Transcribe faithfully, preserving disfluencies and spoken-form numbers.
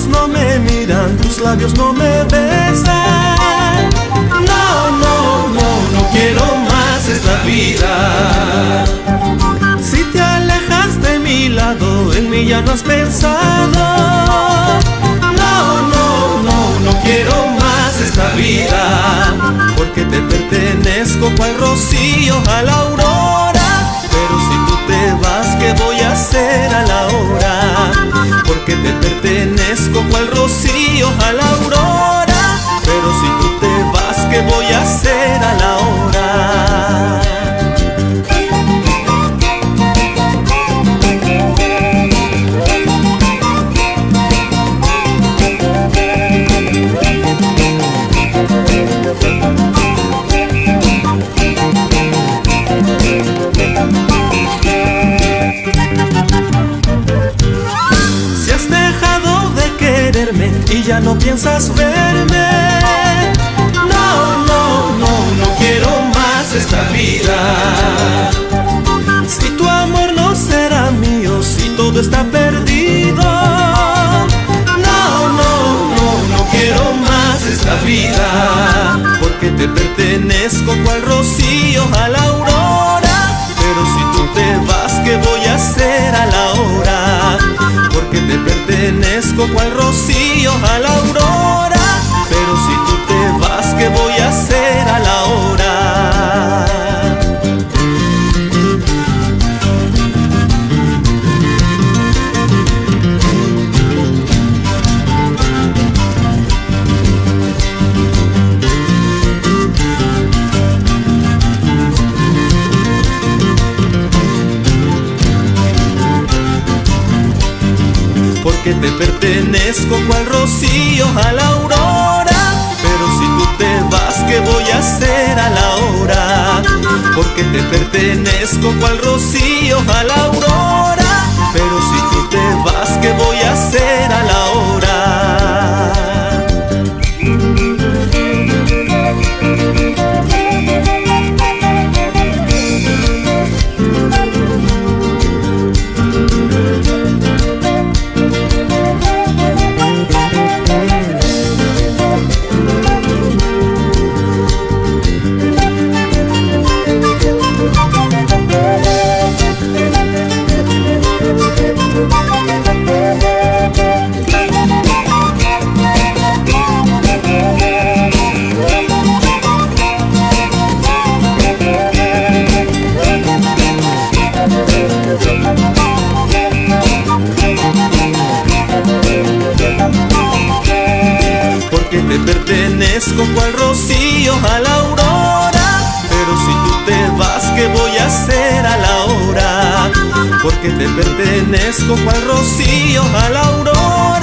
ojos no me miran, tus labios no me besan. No, no, no, no quiero más esta vida. Si te alejas de mi lado, en mí ya no has pensado. No, no, no, no quiero más esta vida, porque te pertenezco cual rocío a la aurora. Pero si tú te vas, ¿qué voy a hacer a la hora? Porque te pertenezco cual rocío a la aurora. Pero si tú te vas, ¿qué voy a hacer a la hora? Y ya no piensas verme. No, no, no, no quiero más esta vida. Si tu amor no será mío, si todo está perdido. No, no, no, no quiero más esta vida, porque te pertenezco cual rocío a la aurora. Pero si tú te vas, ¿qué voy a hacer a la hora? Porque te pertenezco cual rocío a la aurora. Pero si tú te vas, ¿qué voy a hacer a la hora? Porque te pertenezco cual rocío a la aurora. Pero si tú te vas, ¿qué voy a hacer a la hora? Porque te pertenezco cual rocío a la aurora. Pero si tú te vas, ¿qué voy a hacer a la hora? Porque te pertenezco cual rocío a la aurora. Pero si tú te vas, ¿qué voy a hacer a la hora? Porque te pertenezco cual rocío a la aurora.